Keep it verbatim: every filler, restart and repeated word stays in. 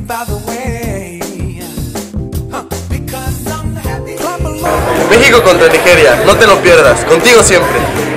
México contra Nigeria, no te lo pierdas, contigo siempre.